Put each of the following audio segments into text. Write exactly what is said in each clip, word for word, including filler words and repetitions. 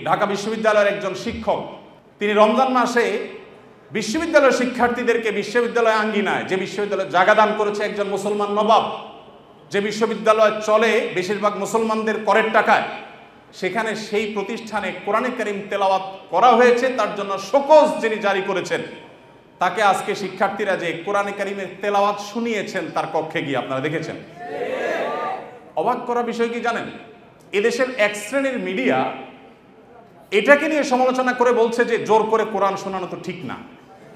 ঢাকা বিশ্ববিদ্যালয়ের একজন শিক্ষক, তিনি রমজান মাসে বিশ্ববিদ্যালয়ের শিক্ষার্থীদেরকে বিশ্ববিদ্যালয় আঙ্গিনায়, যে বিশ্ববিদ্যালয় জায়গা দান করেছে একজন মুসলমান নবাব, যে বিশ্ববিদ্যালয় চলে বেশিরভাগ মুসলমানদের করের টাকায়, সেখানে সেই প্রতিষ্ঠানে কোরআনে কারীম তেলাওয়াত করা হয়েছে, তার জন্য শোকজ যিনি জারি করেছেন, তাকে আজকে শিক্ষার্থীরা যে কোরআনে কারীমের তেলাওয়াত শুনিয়েছেন তার কক্ষে গিয়ে, আপনারা দেখেছেন। অবাক করা বিষয় কি জানেন, এদেশের এক শ্রেণীর মিডিয়া এটাকে নিয়ে সমালোচনা করে বলছে যে জোর করে কোরআন শোনানো তো ঠিক না।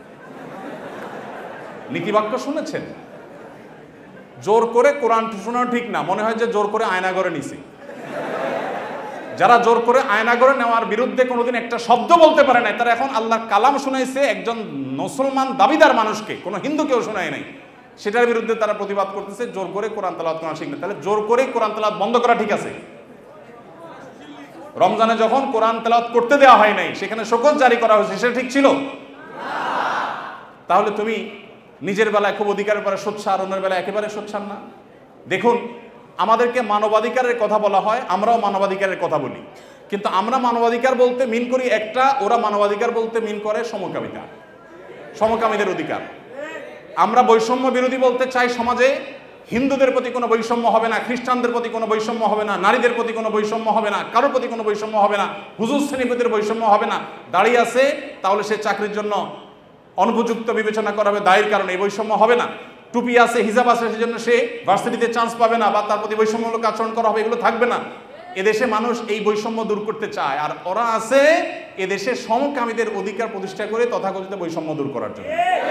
নীতিবাক্য শুনেছেন? জোর করে কোরআন শোনানো ঠিক না, মনে হয় যে জোর করে আয়না ঘরে নিছি। যারা জোর করে আয়না ঘরে নেওয়ার বিরুদ্ধে কোনোদিন একটা শব্দ বলতে পারে নাই, তারা এখন আল্লাহর কালাম শুনাইছে একজন মুসলমান দাবিদার মানুষকে, কোনো হিন্দুকেও শোনায় নাই, সেটার বিরুদ্ধে তারা প্রতিবাদ করতেছে জোর করে কোরআন তেলাওয়াত করা ঠিক না। তাহলে জোর করে কোরআন তেলাওয়াত বন্ধ করা ঠিক আছে? রমজানে যখন কোরআন তেলাওয়াত করতে দেওয়া হয় নাই, সেখানে শোকজ জারি করা হয়েছে, সেটা ঠিক ছিল? তাহলে তুমি নিজের বেলায় খুব অধিকারের পরে সোচ্চার, অন্যের বেলায় একেবারে সোচ্চার না। দেখুন, আমাদেরকে মানবাধিকারের কথা বলা হয়, আমরাও মানবাধিকারের কথা বলি, কিন্তু আমরা মানবাধিকার বলতে মিন করি একটা, ওরা মানবাধিকার বলতে মিন করে সমকামিতা, সমকামীদের অধিকার। আমরা বৈষম্য বিরোধী বলতে চাই সমাজে হিন্দুদের প্রতি কোনো বৈষম্য হবে না, খ্রিস্টানদের প্রতি কোনো বৈষম্য হবে না, নারীদের প্রতি কোনো বৈষম্য হবে না, কারোর প্রতি কোনো বৈষম্য হবে না, হুজুর শ্রেণীপতির বৈষম্য হবে না। দাঁড়িয়ে আছে তাহলে সে চাকরির জন্য অনুপযুক্ত বিবেচনা করা হবে দায়ের কারণে, এই বৈষম্য হবে না। টুপি আছে, হিজাব আছে, সেজন্য সে ভার্সিটিতে চান্স পাবে না বা তার প্রতি বৈষম্যমূলক আচরণ করা হবে, এগুলো থাকবে না। এদেশে মানুষ এই বৈষম্য দূর করতে চায়, আর ওরা আছে এদেশে সমকামীদের অধিকার প্রতিষ্ঠা করে তথাকথিত বৈষম্য দূর করার জন্য।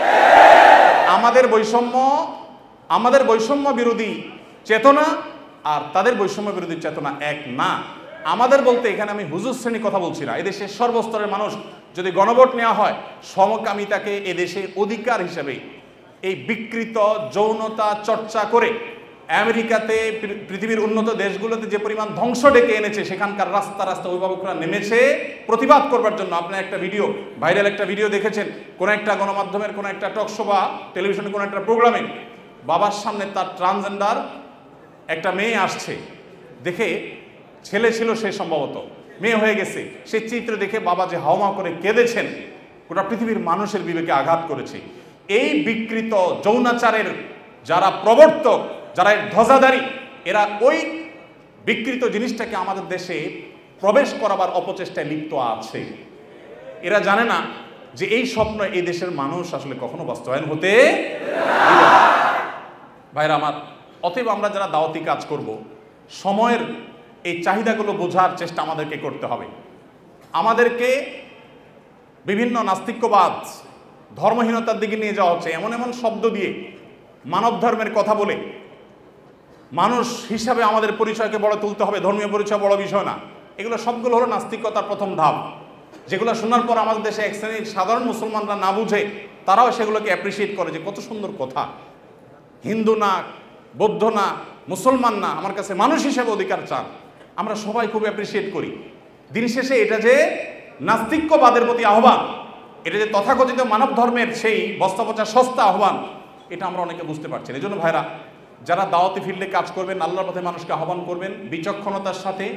আমাদের বৈষম্য, আমাদের বৈষম্য বিরোধী চেতনা আর তাদের বৈষম্য বিরোধী চেতনা এক না। আমাদের বলতে এখানে আমি হুজুর শ্রেণীর কথা বলছি না, এদেশের সর্বস্তরের মানুষ যদি গণভোট নেওয়া হয়, সমকামিতাকে এদেশের অধিকার হিসেবে এই বিকৃত যৌনতা চর্চা করে আমেরিকাতে, পৃথিবীর উন্নত দেশগুলোতে যে পরিমাণ ধ্বংস ডেকে এনেছে, সেখানকার রাস্তা রাস্তা অভিভাবকরা নেমেছে প্রতিবাদ করবার জন্য। আপনার একটা ভিডিও, ভাইরাল একটা ভিডিও দেখেছেন, কোন একটা গণমাধ্যমের কোন একটা টকশো বা টেলিভিশনে কোন একটা প্রোগ্রামে বাবার সামনে তার ট্রান্সজেন্ডার একটা মেয়ে আসছে, দেখে ছেলে ছিল সে, সম্ভবত মেয়ে হয়ে গেছে, সেই চিত্র দেখে বাবা যে হাওমা করে কেঁদেছেন, গোটা পৃথিবীর মানুষের বিবেকে আঘাত করেছে। এই বিকৃত যৌনাচারের যারা প্রবর্তক, যারা এর ধ্বজাধারী, এরা ওই বিকৃত জিনিসটাকে আমাদের দেশে প্রবেশ করাবার অপচেষ্টায় লিপ্ত আছে। এরা জানে না যে এই স্বপ্ন এই দেশের মানুষ আসলে কখনো বাস্তবায়ন হতে দিবে না। ভাইরা আমার, অতএব আমরা যারা দাওয়াতি কাজ করব, সময়ের এই চাহিদাগুলো বোঝার চেষ্টা আমাদেরকে করতে হবে। আমাদেরকে বিভিন্ন নাস্তিক্যবাদ, ধর্মহীনতার দিকে নিয়ে যাওয়া হচ্ছে, এমন এমন শব্দ দিয়ে মানব ধর্মের কথা বলে মানুষ হিসাবে আমাদের পরিচয়কে বড় তুলতে হবে, ধর্মীয় পরিচয় বড় বিষয় না। এগুলো সবগুলো হলো নাস্তিকতার প্রথম ধাপ, যেগুলো শোনার পর আমাদের দেশে এক শ্রেণীর সাধারণ মুসলমানরা না বুঝে তারাও সেগুলোকে অ্যাপ্রিসিয়েট করে যে কত সুন্দর কথা, হিন্দু না, বৌদ্ধ না, মুসলমান না, আমার কাছে মানুষ হিসেবে অধিকার চান। আমরা সবাই খুব অ্যাপ্রিসিয়েট করি। দিন শেষে এটা যে নাস্তিক্যবাদের প্রতি আহ্বান, এটা যে তথাকথিত মানব ধর্মের সেই বস্তাপচা সস্তা আহ্বান, এটা আমরা অনেকে বুঝতে পারছি না। এই জন্য ভাইরা, যারা দাওয়াতি ফিল্ডে কাজ করবেন, আল্লাহর পথে মানুষকে আহ্বান করবেন, বিচক্ষণতার সাথে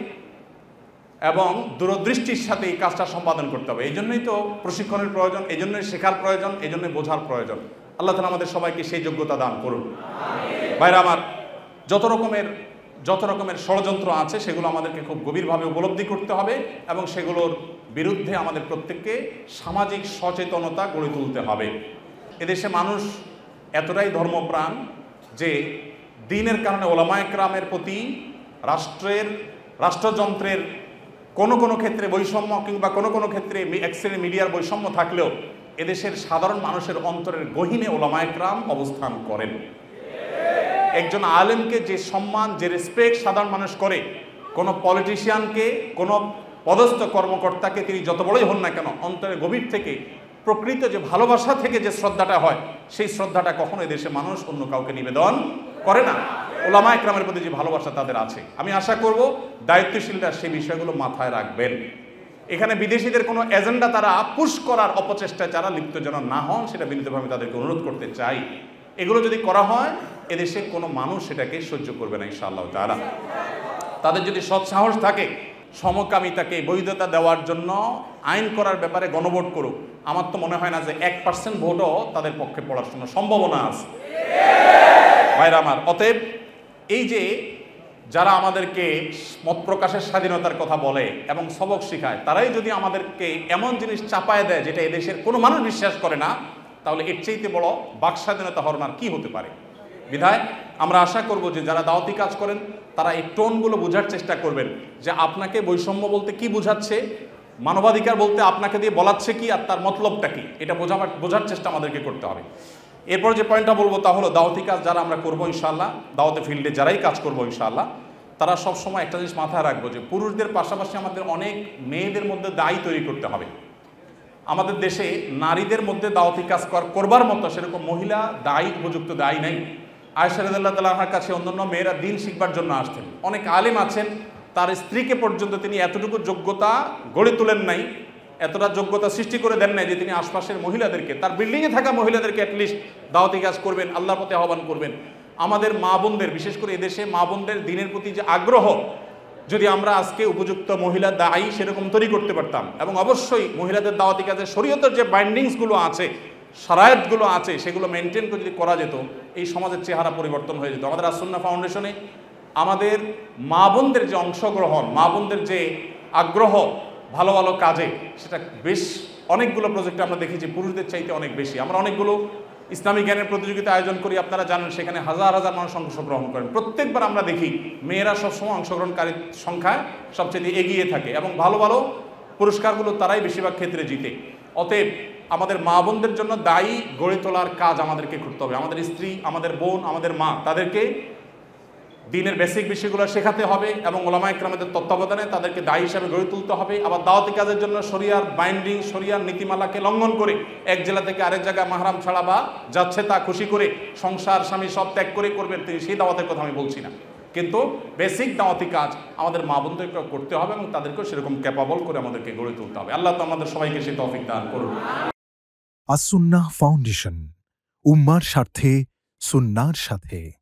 এবং দূরদৃষ্টির সাথে এই কাজটা সম্পাদন করতে হবে। এই জন্যই তো প্রশিক্ষণের প্রয়োজন, এই জন্যই শেখার প্রয়োজন, এই জন্যই বোঝার প্রয়োজন। আল্লাহ তাআলা আমাদের সবাইকে সেই যোগ্যতা দান করুন। ভাইরা আমার, যত রকমের যত রকমের ষড়যন্ত্র আছে সেগুলো আমাদেরকে খুব গভীরভাবে উপলব্ধি করতে হবে এবং সেগুলোর বিরুদ্ধে আমাদের প্রত্যেককে সামাজিক সচেতনতা গড়ে তুলতে হবে। এদেশে মানুষ এতটাই ধর্মপ্রাণ যে দ্বীনের কারণে ওলামায়ে কেরামের প্রতি রাষ্ট্রের রাষ্ট্রযন্ত্রের কোনো কোনো ক্ষেত্রে বৈষম্য কিংবা কোনো কোনো ক্ষেত্রে এক শ্রেণীর মিডিয়ার বৈষম্য থাকলেও এদেশের সাধারণ মানুষের অন্তরের গহীনে ওলামায়ে কেরাম অবস্থান করেন। একজন আলেমকে যে সম্মান, যে রেসপেক্ট সাধারণ মানুষ করে, কোনো পলিটিশিয়ানকে, কোনো পদস্থ কর্মকর্তাকে তিনি যত বড়ই হন না কেন, অন্তরের গভীর থেকে প্রকৃত যে ভালোবাসা থেকে যে শ্রদ্ধাটা হয়, সেই শ্রদ্ধাটা কখনো এদেশে মানুষ অন্য কাউকে নিবেদন করে না। ওলামায়ে কেরামের প্রতি যে ভালোবাসা তাদের আছে, আমি আশা করব দায়িত্বশীলরা সেই বিষয়গুলো মাথায় রাখবেন। এখানে বিদেশিদের কোনো এজেন্ডা তারা পুশ করার অপচেষ্টায় যারা লিপ্ত যেন না হন, সেটা বিনীতভাবে তাদেরকে অনুরোধ করতে চাই। এগুলো যদি করা হয়, এদেশে কোনো মানুষ সেটাকে সহ্য করবে না ইনশাআল্লাহ তাআলা। তাদের যদি সৎ সাহস থাকে, সমকামিতাকে বৈধতা দেওয়ার জন্য আইন করার ব্যাপারে গণভোট করুক, আমার তো মনে হয় না যে এক পার্সেন্ট ভোটও তাদের পক্ষে পড়াশোনা সম্ভাবনা আছে। ভাইরা আমার, অতএব এই যে যারা আমাদেরকে মত প্রকাশের স্বাধীনতার কথা বলে এবং সবক শিখায়, তারাই যদি আমাদেরকে এমন জিনিস চাপায় দেয় যেটা এদেশের কোনো মানুষ বিশ্বাস করে না, তাহলে এর চাইতে বড় বাক স্বাধীনতা হরনার কি হতে পারে। বিধায় আমরা আশা করব যে যারা দাওয়াতি কাজ করেন তারা এই টোনগুলো বোঝার চেষ্টা করবেন যে আপনাকে বৈষম্য বলতে কি বোঝাচ্ছে, মানবাধিকার বলতে আপনাকে দিয়ে বলাচ্ছে কি, আর তার মতলবটা কি, এটা বোঝাবার বোঝার চেষ্টা আমাদেরকে করতে হবে। এরপর যে পয়েন্টটা বলবো তা হলো দাওয়াতি কাজ যারা আমরা করবো ইনশাআল্লাহ, দাওয়াতে ফিল্ডে যারাই কাজ করবো ইনশাআল্লাহ, তারা সবসময় একটা জিনিস মাথায় রাখবো যে পুরুষদের পাশাপাশি আমাদের অনেক মেয়েদের মধ্যে দায়ী তৈরি করতে হবে। আমাদের দেশে নারীদের মধ্যে দাওয়াতি কাজ করবার মতো সেরকম মহিলা দায়ী উপযুক্ত দায়ী নাই। আয়েশা রাদিয়াল্লাহু তাআলা আনহার কাছে অন্যান্য মেয়েরা দিন শিখবার জন্য আসতেন। অনেক আলেম আছেন, তার স্ত্রীকে পর্যন্ত তিনি এতটুকু যোগ্যতা গড়ে তোলেন নাই, এতটা যোগ্যতা সৃষ্টি করে দেন নাই যে তিনি আশপাশের মহিলাদেরকে, তার বিল্ডিংয়ে থাকা মহিলাদেরকে অ্যাটলিস্ট দাওয়াতি কাজ করবেন, আল্লাহর পথে আহ্বান করবেন। আমাদের মা বোনদের, বিশেষ করে এদেশে মা বোনদের দিনের প্রতি যে আগ্রহ, যদি আমরা আজকে উপযুক্ত মহিলা দায়ী সেরকম তৈরি করতে পারতাম, এবং অবশ্যই মহিলাদের দাওয়াতি কাজে শরীয়তের যে বাইন্ডিংসগুলো আছে, শারায়াতগুলো আছে, সেগুলো মেনটেন করে যদি করা যেত, এই সমাজের চেহারা পরিবর্তন হয়ে যেত। আমাদের আসুন্নাহ ফাউন্ডেশনে আমাদের মা বোনদের যে অংশগ্রহণ, মা বোনদের যে আগ্রহ ভালো ভালো কাজে, সেটা বেশ অনেকগুলো প্রজেক্টে আমরা দেখি যে পুরুষদের চাইতে অনেক বেশি। আমরা অনেকগুলো ইসলামী জ্ঞানের প্রতিযোগিতা আয়োজন করি, আপনারা জানেন, সেখানে হাজার হাজার মানুষ অংশগ্রহণ করেন। প্রত্যেকবার আমরা দেখি মেয়েরা সবসময় অংশগ্রহণকারীর সংখ্যায় সবচেয়ে এগিয়ে থাকে, এবং ভালো ভালো পুরস্কারগুলো তারাই বেশিরভাগ ক্ষেত্রে জিতে। অতএব আমাদের মা বোনদের জন্য দায়ী গড়ে তোলার কাজ আমাদেরকে করতে হবে। আমাদের স্ত্রী, আমাদের বোন, আমাদের মা, তাদেরকে দিনের বেসিক বিষয়গুলো শেখাতে হবে, এবং ওলামা ইকরামদের তত্ত্বাবধানে তাদেরকে দায়ী হিসাবে গড়ে তুলতে হবে। আবার দাওয়াতি কাজের জন্য শরিয়ার বাইন্ডিং, শরিয়ার নীতিমালাকে লঙ্ঘন করে এক জেলা থেকে আরেক জায়গায় মাহরাম ছাড়া বা যাচ্ছে তা খুশি করে সংসার স্বামী সব ত্যাগ করে করবেন তিনি, সেই দাওয়াতের কথা আমি বলছি না, কিন্তু বেসিক দাওয়াতি কাজ আমাদের মা বোনদেরকে করতে হবে, এবং তাদেরকেও সেরকম ক্যাপাবল করে আমাদেরকে গড়ে তুলতে হবে। আল্লাহ তো আমাদের সবাইকে সেই তৌফিক দান করুন। আস-সুন্নাহ ফাউন্ডেশন, উম্মার স্বার্থে সুন্নাহর সাথে।